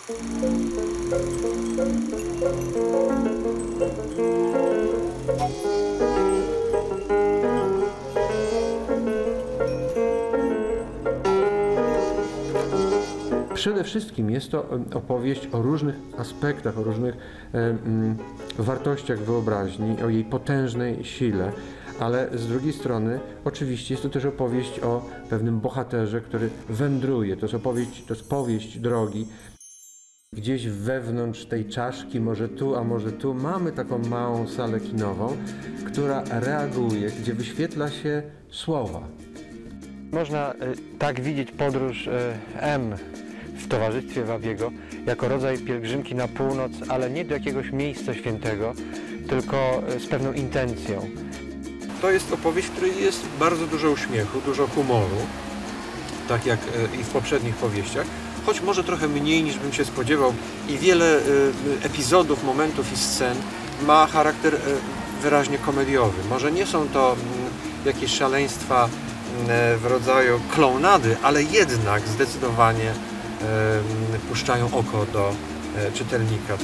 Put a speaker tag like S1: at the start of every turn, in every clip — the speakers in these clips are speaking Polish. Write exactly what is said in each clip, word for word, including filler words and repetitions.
S1: Przede wszystkim jest to opowieść o różnych aspektach, o różnych e, m, wartościach wyobraźni, o jej potężnej sile, ale z drugiej strony oczywiście jest to też opowieść o pewnym bohaterze, który wędruje. To jest opowieść, to jest powieść drogi. Gdzieś wewnątrz tej czaszki, może tu, a może tu, mamy taką małą salę kinową, która reaguje, gdzie wyświetla się słowa.
S2: Można y, tak widzieć podróż y, M w towarzystwie Wabiego jako rodzaj pielgrzymki na północ, ale nie do jakiegoś miejsca świętego, tylko z pewną intencją.
S1: To jest opowieść, w której jest bardzo dużo uśmiechu, dużo humoru, tak jak i w poprzednich powieściach, choć może trochę mniej niż bym się spodziewał i wiele epizodów, momentów i scen ma charakter wyraźnie komediowy. Może nie są to jakieś szaleństwa w rodzaju klounady, ale jednak zdecydowanie puszczają oko do czytelnika.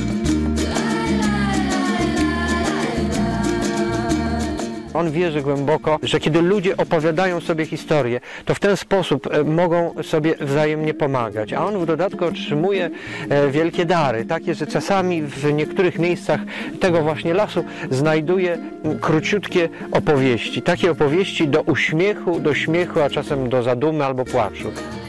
S2: On wierzy głęboko, że kiedy ludzie opowiadają sobie historię, to w ten sposób mogą sobie wzajemnie pomagać. A on w dodatku otrzymuje wielkie dary, takie, że czasami w niektórych miejscach tego właśnie lasu znajduje króciutkie opowieści. Takie opowieści do uśmiechu, do śmiechu, a czasem do zadumy albo płaczu.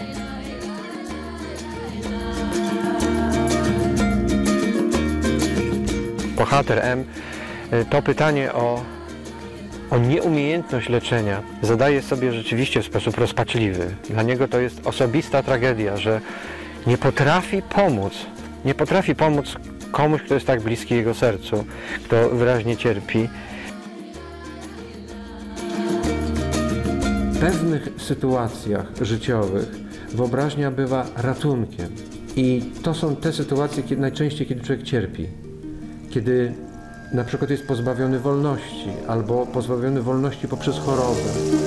S2: Bohater M to pytanie o O nieumiejętność leczenia zadaje sobie rzeczywiście w sposób rozpaczliwy. Dla niego to jest osobista tragedia, że nie potrafi pomóc. Nie potrafi pomóc komuś, kto jest tak bliski jego sercu, kto wyraźnie cierpi.
S1: W pewnych sytuacjach życiowych wyobraźnia bywa ratunkiem. I to są te sytuacje, kiedy, najczęściej kiedy człowiek cierpi. Kiedy na przykład jest pozbawiony wolności, albo pozbawiony wolności poprzez chorobę.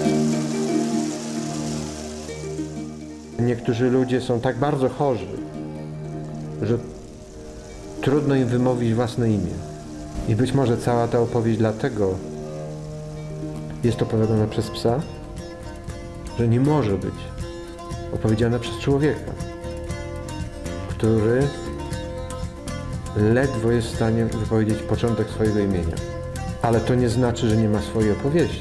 S1: Niektórzy ludzie są tak bardzo chorzy, że trudno im wymówić własne imię. I być może cała ta opowieść dlatego jest opowiadana przez psa, że nie może być opowiedziana przez człowieka, który ledwo jest w stanie wypowiedzieć początek swojego imienia. Ale to nie znaczy, że nie ma swojej opowieści.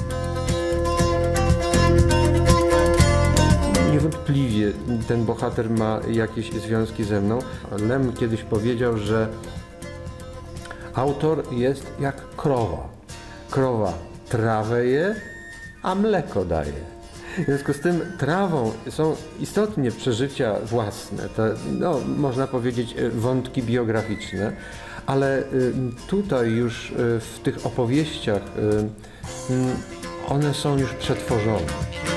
S1: Niewątpliwie ten bohater ma jakieś związki ze mną. Lem kiedyś powiedział, że autor jest jak krowa. Krowa trawę je, a mleko daje. W związku z tym trawą są istotnie przeżycia własne, to, no, można powiedzieć wątki biograficzne, ale tutaj już w tych opowieściach one są już przetworzone.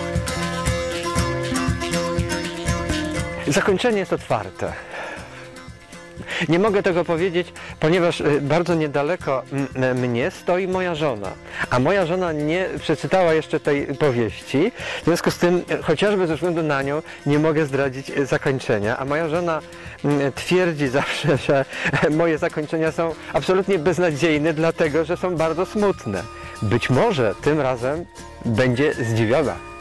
S2: Zakończenie jest otwarte. Nie mogę tego powiedzieć, ponieważ bardzo niedaleko mnie stoi moja żona, a moja żona nie przeczytała jeszcze tej powieści, w związku z tym, chociażby ze względu na nią, nie mogę zdradzić zakończenia, a moja żona twierdzi zawsze, że moje zakończenia są absolutnie beznadziejne, dlatego że są bardzo smutne. Być może tym razem będzie zdziwiona.